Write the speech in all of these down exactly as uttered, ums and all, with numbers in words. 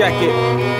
Check it.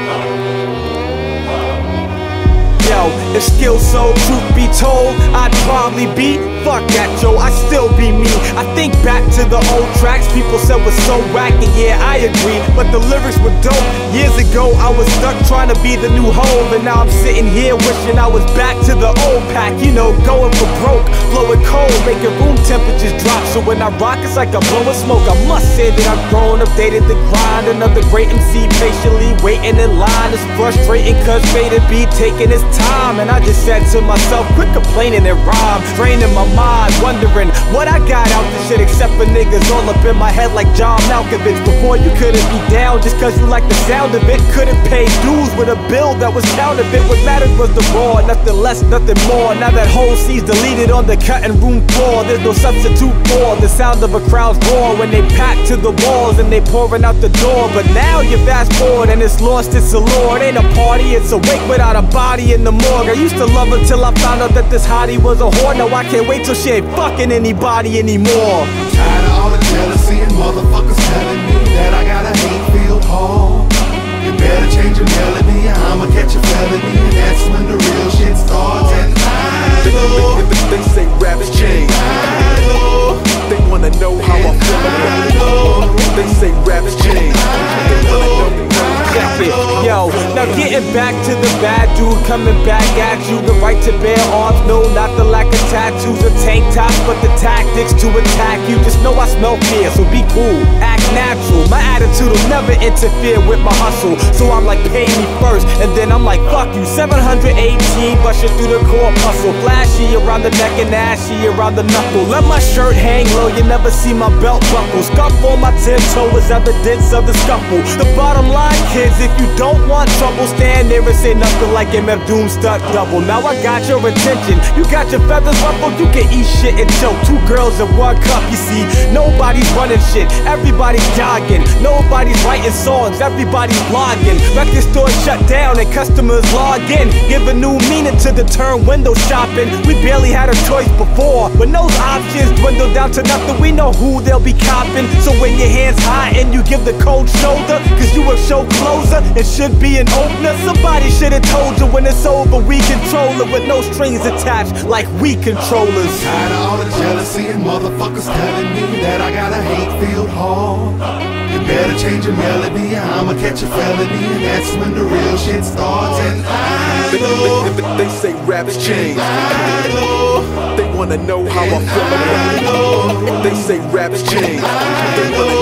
Yo, if skills so truth be told, I'd probably be, fuck that yo, I still be me. I think back to the old tracks people said was so whack, and yeah, I agree, but the lyrics were dope. Years ago, I was stuck trying to be the new Hov, and now I'm sitting here wishing I was back to the old pack. You know, going for broke, blowing cold, making room temperatures drop. So when I rock, it's like I'm blowing smoke. I must say that I've grown, updated the grind. Another great M C patiently waiting in line. It's frustrating cause faded be taking his time, and I just said to myself, quit complaining and rhyme. Draining my mind, wondering what I got out this shit, except for niggas all up in my head like John Malkovich. Before you couldn't be down just cause you like the sound of it. Couldn't pay dues with a bill that was counterfeit. What mattered was the raw, nothing less, nothing more. Now that whole C's deleted on the cutting room floor, there's no substitute for the sound of a crowd's roar when they pack to the walls and they pouring out the door. But now you fast forward and it's lost its allure. It ain't a party, it's a wake without a body in the morgue. I used to love her till I found out that this hottie was a whore. Now I can't wait till she ain't fucking anybody anymore. I'm tired of all the jealousy and motherfuckers telling me that I got a hate-filled heart. You better change your melody, I'ma catch a felony, and that's when the real shit starts. And I know they say rap is changed. I know They wanna know how I feel. I know They say rap is changed. They wanna know. Check it. Yo, now getting back to the bad dude coming back at you. The right to bear arms, no, not the lack of tattoos or tank tops, but the tactics to attack you. Just know I smell fear, so be cool, act natural. My attitude will never interfere with my hustle, so I'm like, pay me first, and then I'm like, fuck you. seven hundred eighteen, busting through the corpuscle, flashy around the neck and ashy around the knuckle. Let my shirt hang low, you never see my belt buckle. Scuff on my tiptoe is evidence of the scuffle. The bottom line, kids, if you don't want trouble, stand there and say nothing like M F Doom stuck double. Now I got your attention, you got your feathers ruffled, you can eat shit and choke. Two girls in one cup, you see, nobody's running shit, everybody's jogging. Nobody's writing songs, everybody's blogging. Record stores shut down and customers log in, give a new meaning to the term window shopping. We barely had a choice before, when those options dwindle down to nothing, we know who they'll be copping. So when your hands high and you give the cold shoulder, cause you a show closer, it should be an opener. Somebody should've told you when it's over, we control it with no strings attached, like we controllers. tired of all the jealousy and motherfuckers telling me that I got a hate-filled heart. You better change your melody, I'ma catch a felony, and that's when the real shit starts. And I They, know they, they, they say rap is changed. I know They wanna know how I feel. I know They say rap is changed. They wanna